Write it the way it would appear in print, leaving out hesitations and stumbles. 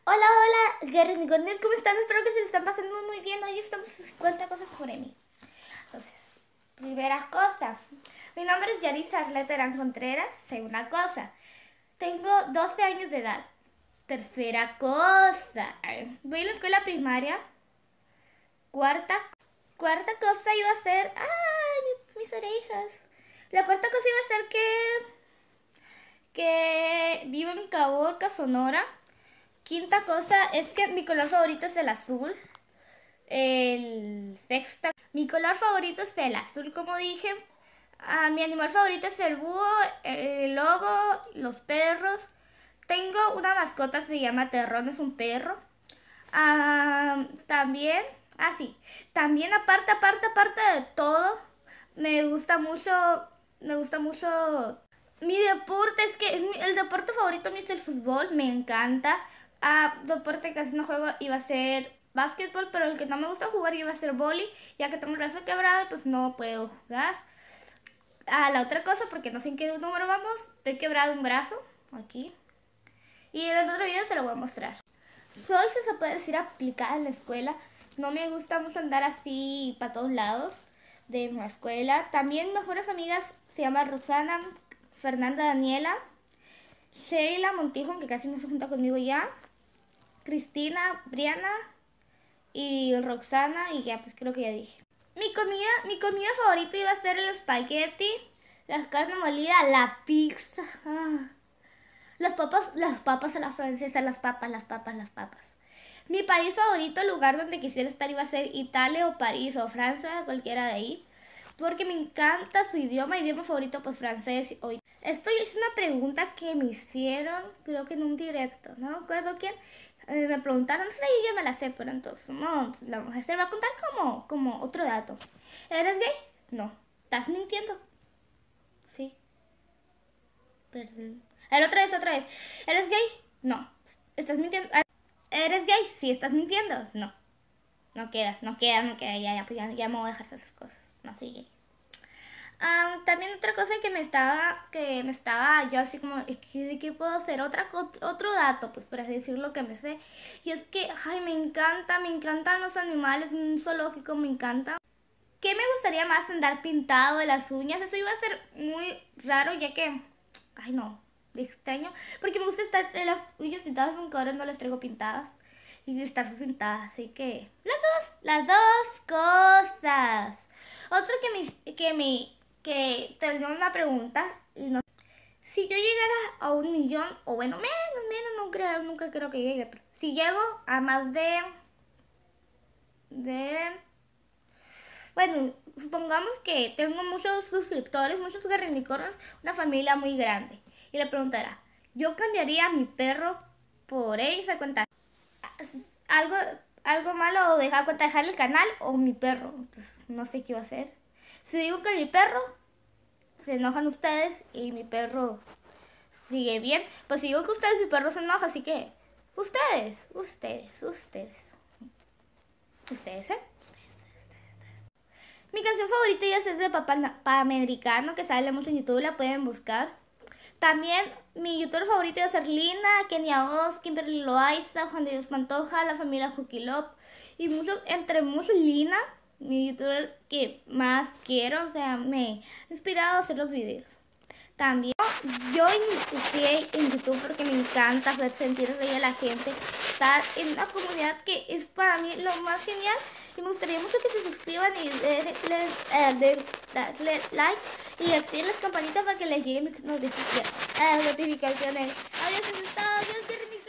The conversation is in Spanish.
Hola, hola, guerrinicones, ¿cómo están? Espero que se les están pasando muy bien. Hoy estamos en 50 cosas sobre mí. Entonces, primera cosa. Mi nombre es Yarisa Arleta Terán Contreras. Segunda cosa. Tengo 12 años de edad. Tercera cosa. Voy a la escuela primaria. Cuarta. Cuarta cosa iba a ser... ¡Ay, mis orejas! La cuarta cosa iba a ser que vivo en Caborca, Sonora. Quinta cosa es que mi color favorito es el azul. El sexta. Mi color favorito es el azul, como dije. Mi animal favorito es el búho, el lobo, los perros. Tengo una mascota, se llama Terrón, es un perro. También, sí. También aparte de todo, me gusta mucho. Mi deporte es que el deporte favorito mío es el fútbol, me encanta. Deporte que casi no juego iba a ser básquetbol, pero el que no me gusta jugar iba a ser vóley, ya que tengo el brazo quebrado y pues no puedo jugar. La otra cosa, porque no sé en qué número vamos, estoy quebrado un brazo, aquí. Y en el otro video se lo voy a mostrar. Soy, si se puede decir, aplicada en la escuela. No me gusta mucho andar así para todos lados de la escuela. También mejores amigas se llaman Roxana, Fernanda, Daniela, Sheila Montijo, que casi no se junta conmigo ya, Cristina, Briana y Roxana, y ya pues creo que ya dije. Mi comida favorita iba a ser el espagueti, la carne molida, la pizza, las papas a la francesa, las papas. Mi país favorito, el lugar donde quisiera estar iba a ser Italia o París o Francia, cualquiera de ahí. Porque me encanta su idioma favorito pues francés. Esto es una pregunta que me hicieron, creo que en un directo, no me acuerdo quién. Me preguntaron, no sé, yo ya me la sé, pero entonces no, la mujer se va a contar como otro dato. ¿Eres gay? No. ¿Estás mintiendo? Sí. Perdón. A ver, otra vez. ¿Eres gay? No. ¿Estás mintiendo? ¿Eres gay? Sí, ¿estás mintiendo? No. No queda. Ya me voy a dejar esas cosas. No soy gay. También otra cosa que me estaba yo así como, ¿de qué puedo hacer? Otro dato, pues por así decirlo, que me sé. Y es que, ay, me encantan los animales, un zoológico me encanta. ¿Qué me gustaría más? Andar pintado de las uñas. Eso iba a ser muy raro, ya que, ay no, de extraño. Porque me gusta estar en las uñas pintadas, aunque ahora no las traigo pintadas. Y estar pintadas, así que las dos cosas. Otro que tenía una pregunta y no. Si yo llegara a 1 millón, o bueno, menos, no creo, nunca creo que llegue, pero si llego a más de bueno, supongamos que tengo muchos suscriptores, muchos guerrinicorns, una familia muy grande. Y le preguntará, ¿yo cambiaría a mi perro por él? Se cuenta, algo, algo malo o dejar el canal o mi perro. Pues no sé qué va a hacer. Si digo que mi perro, se enojan ustedes y mi perro sigue bien. Pues si digo que ustedes, mi perro se enoja, así que ustedes, ¿eh? Mi canción favorita ya es de Papá Panamericano, que sale mucho en YouTube, la pueden buscar. También mi youtuber favorito va a ser Lina, Kenia Oz, Kimberly Loaiza, Juan de Dios Pantoja, la familia Jukilop y entre muchos Lina, mi youtuber que más quiero, o sea, me ha inspirado a hacer los videos. También yo inicié en YouTube porque me encanta hacer sentir reír a la gente, estar en una comunidad que es para mí lo más genial y me gustaría mucho que se suscriban y darle like y activen las campanitas para que les lleguen mis notificaciones. Adiós, eso es todo. Adiós,